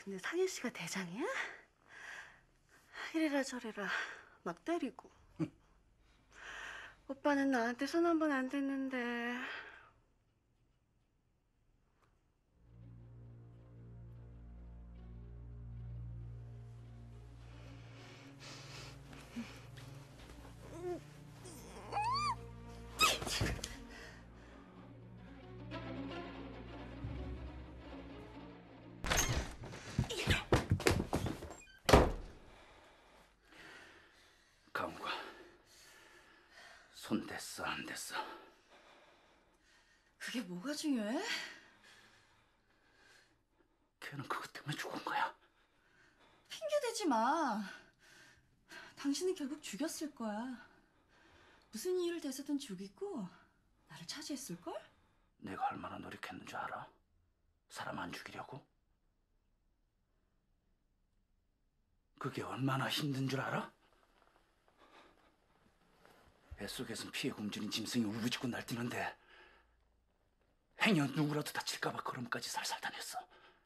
근데 상현 씨가 대장이야? 이래라 저래라 막 때리고. 오빠는 나한테 손 한 번 안 댔는데. 강우가 손 댔어 안 댔어? 그게 뭐가 중요해? 걔는 그것 때문에 죽은 거야. 핑계대지 마. 당신은 결국 죽였을 거야. 무슨 이유를 대서든 죽이고 나를 차지했을걸? 내가 얼마나 노력했는 줄 알아? 사람 안 죽이려고? 그게 얼마나 힘든 줄 알아? 뱃속에선 피해 굶주린 짐승이 울부짖고 날뛰는데 행여 누구라도 다칠까봐 걸음까지 살살 다녔어.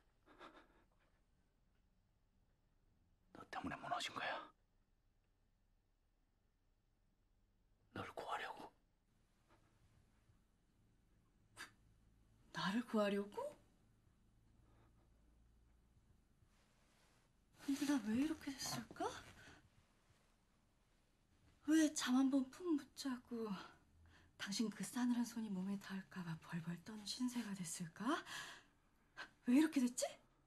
너 때문에 무너진 거야. 널 구하려고. 나를 구하려고? 근데 나 왜 이렇게 됐을까? 왜 잠 한 번 푹 못 자고 당신 그 싸늘한 손이 몸에 닿을까봐 벌벌 떠는 신세가 됐을까? 왜 이렇게 됐지?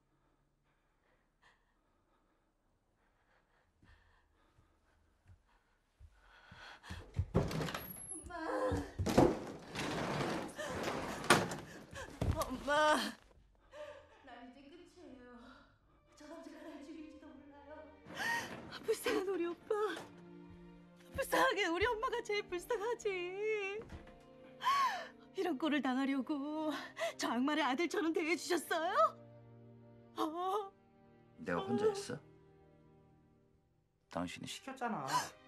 엄마! 난 이제 끝이에요. 저 남자가 날 죽일지도 몰라요. 불쌍한 우리 오빠. 불쌍하게 우리 엄마가 제일 불쌍하지. 이런 꼴을 당하려고 저 악마를 아들처럼 대해주셨어요? 내가 혼자 했어? 당신이 시켰잖아.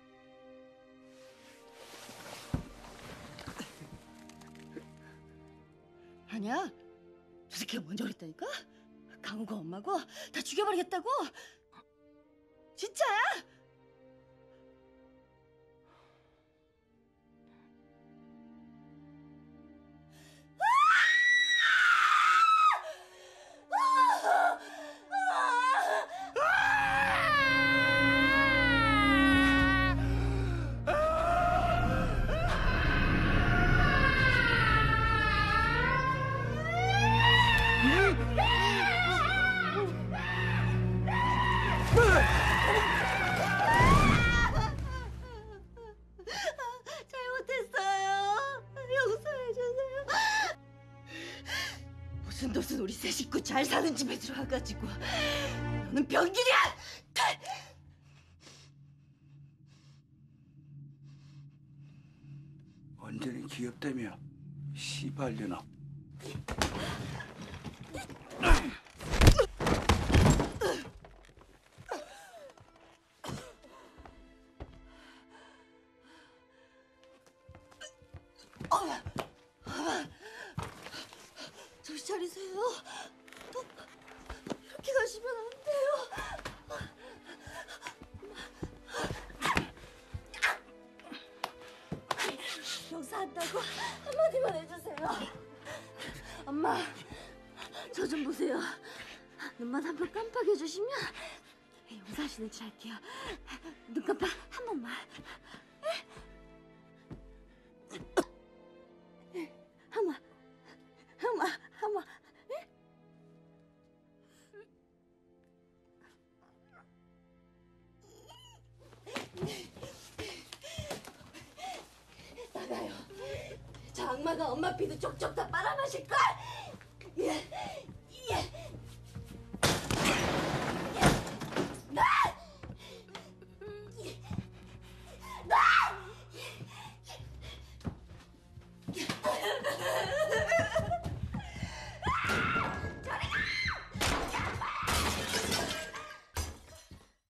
아니야. 저 새끼가 먼저 그랬다니까? 강우가 엄마고 다 죽여버리겠다고. 진짜야? 잘못했어요. 용서해주세요. 무슨 우리 세 식구 잘 사는 집에 들어와가지고 너는 병균이야! 언제는 귀엽다며 시발려나. 정신 차리세요. 이렇게 가시면 안 돼요. 용서한다고 한마디만 해주세요. 엄마, 저 좀 보세요. 눈만 한 번 깜빡여주시면 용서하시는 줄 할게요. 눈 깜빡 한 번만. 한 번. 나가요. 저 악마가 엄마 피도 쪽쪽 다 빨아마실걸.